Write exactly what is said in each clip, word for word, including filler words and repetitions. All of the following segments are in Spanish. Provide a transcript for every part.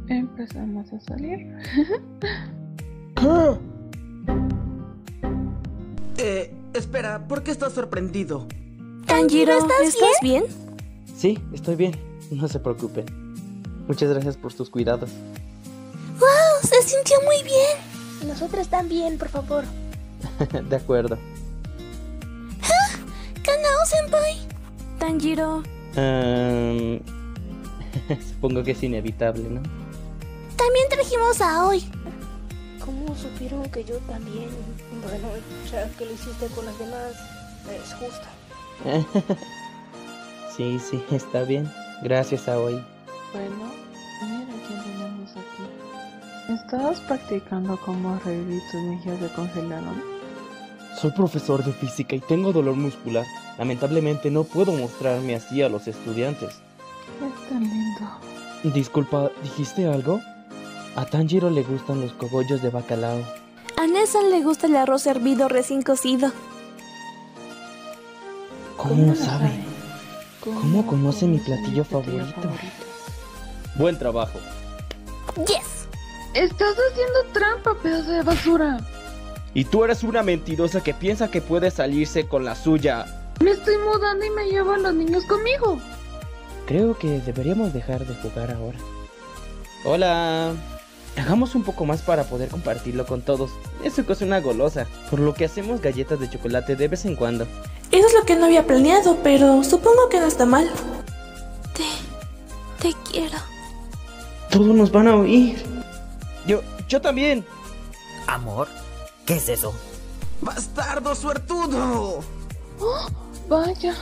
Empezamos a salir. ¿Qué? Eh, espera, ¿por qué estás sorprendido? Tanjiro, ¿estás, ¿estás bien? bien? Sí, estoy bien, no se preocupen. Muchas gracias por tus cuidados. ¡Wow! Se sintió muy bien. Nosotros también, por favor. De acuerdo. ¿Ah? Kanao-senpai. Tanjiro. Um, supongo que es inevitable, ¿no? También trajimos a Aoi. ¿Cómo supieron que yo también? Bueno, ya que lo hiciste con las demás, es justo. Sí, sí, está bien. Gracias, Aoi. Bueno, mira quién tenemos aquí. ¿Estabas practicando cómo revivir tus mejillas se congelaron? Soy profesor de física y tengo dolor muscular. Lamentablemente no puedo mostrarme así a los estudiantes. Es tan lindo. Disculpa, ¿dijiste algo? A Tanjiro le gustan los cogollos de bacalao. A Nessan le gusta el arroz hervido recién cocido. ¿Cómo, ¿Cómo sabe? ¿Cómo, ¿Cómo conoce mi platillo, mi platillo favorito? favorito? Buen trabajo. ¡Yes! Estás haciendo trampa, pedazo de basura. Y tú eres una mentirosa que piensa que puede salirse con la suya. Me estoy mudando y me llevo a los niños conmigo. Creo que deberíamos dejar de jugar ahora. Hola. Hagamos un poco más para poder compartirlo con todos. Eso es una golosa, por lo que hacemos galletas de chocolate de vez en cuando. Eso es lo que no había planeado, pero supongo que no está mal. Te... te quiero. Todos nos van a oír. Yo... yo también. Amor, ¿qué es eso? ¡Bastardo suertudo! Oh, vaya.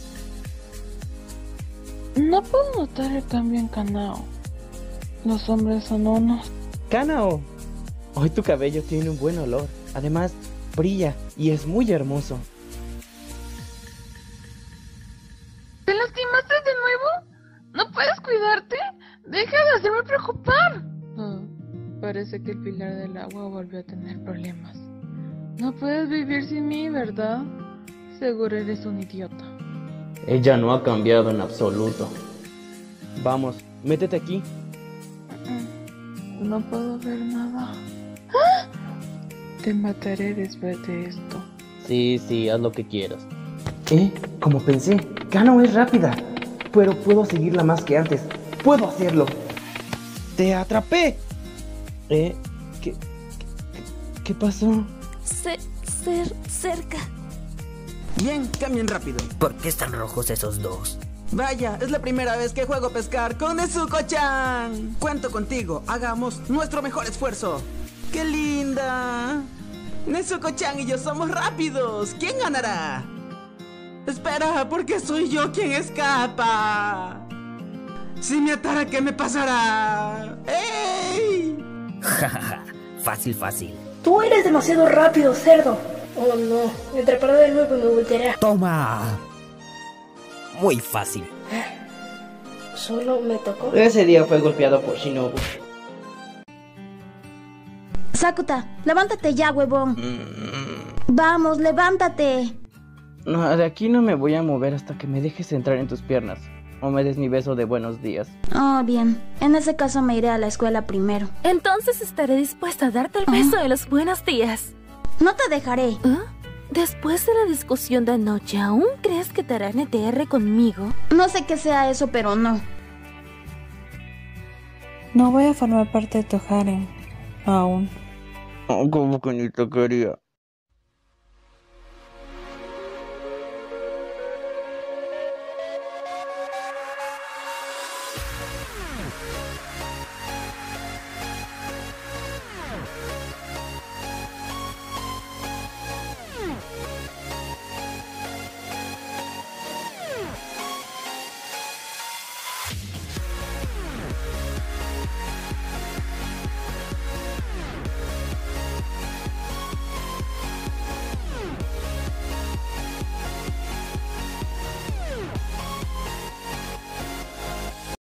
No puedo notar el cambio en Kanao. Los hombres son unos. Kanao, hoy tu cabello tiene un buen olor. Además, brilla y es muy hermoso. ¿Te lastimaste de nuevo? ¿No puedes cuidarte? Deja de hacerme preocupar. Oh, parece que el pilar del agua volvió a tener problemas. No puedes vivir sin mí, ¿verdad? Seguro eres un idiota. Ella no ha cambiado en absoluto. Vamos, métete aquí. No puedo ver nada. ¡Ah! Te mataré después de esto. Sí, sí, haz lo que quieras. Eh, como pensé, Kanao es rápida, pero puedo seguirla más que antes. ¡Puedo hacerlo! ¡Te atrapé! Eh, ¿qué, qué, qué pasó? Se, ser, cerca. Bien, cambien rápido. ¿Por qué están rojos esos dos? Vaya, es la primera vez que juego a pescar con Nezuko-chan. Cuento contigo, hagamos nuestro mejor esfuerzo. ¡Qué linda! Nezuko-chan y yo somos rápidos. ¿Quién ganará? Espera, porque soy yo quien escapa. Si me atara, ¿qué me pasará? ¡Ey! Jajaja, fácil, fácil. Tú eres demasiado rápido, cerdo. Oh no, me atrapará de nuevo y me volteará. ¡Toma! Muy fácil. Solo me tocó. Ese día fue golpeado por Shinobu. Sakuta, levántate ya, huevón. Mm. Vamos, levántate. No, de aquí no me voy a mover hasta que me dejes entrar en tus piernas. O me des mi beso de buenos días. Oh, bien. En ese caso me iré a la escuela primero. Entonces estaré dispuesta a darte el beso de los buenos días. No te dejaré. ¿Eh? Después de la discusión de anoche, ¿aún crees que te hará N T R conmigo? No sé qué sea eso, pero no. No voy a formar parte de tu harem. Aún. Oh, como que ni te quería.